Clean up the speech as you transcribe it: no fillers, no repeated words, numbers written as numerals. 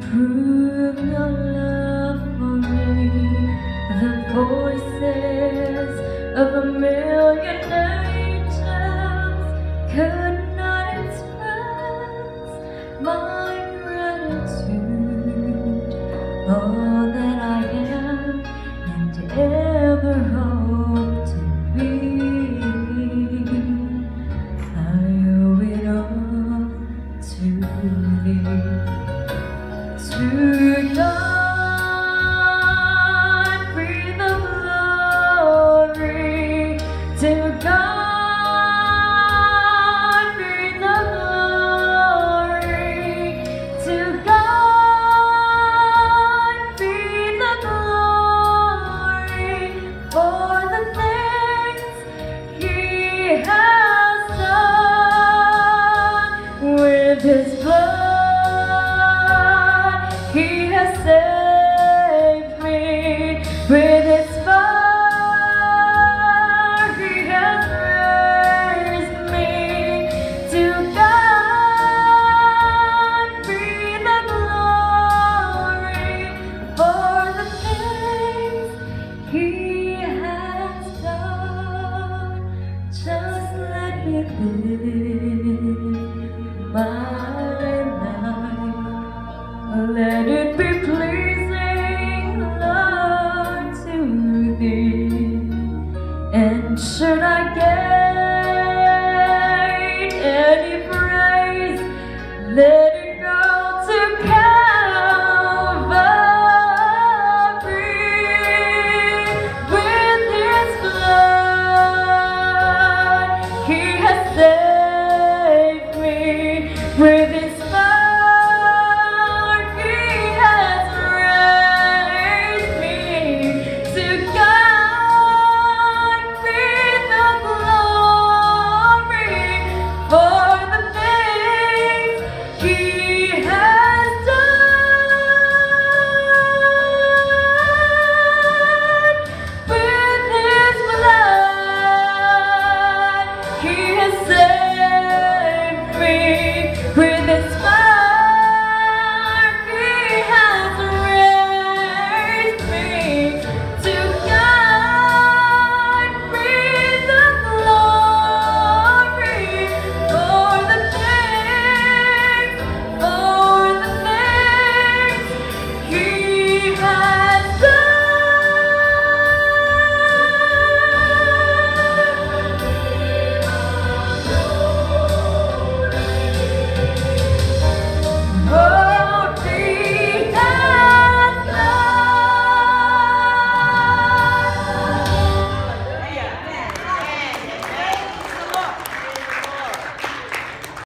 Prove your love for me. The voices of a million angels could not express my gratitude. All that I am and ever hope to be, I owe it all to thee. To God be the glory. To God be the glory. To God be the glory for the things He has done. With His blood He has saved me. With His fire He has raised me. To God be the glory for the things He has done. Just let me live my life. Let it